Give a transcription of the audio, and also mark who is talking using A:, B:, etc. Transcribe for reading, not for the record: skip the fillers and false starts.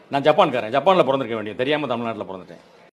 A: நான் ஜப்பான்காரன், ஜப்பானில் பிறந்திருக்க வேண்டிய தெரியாமல் தமிழ்நாட்டில் பிறந்துட்டேன்.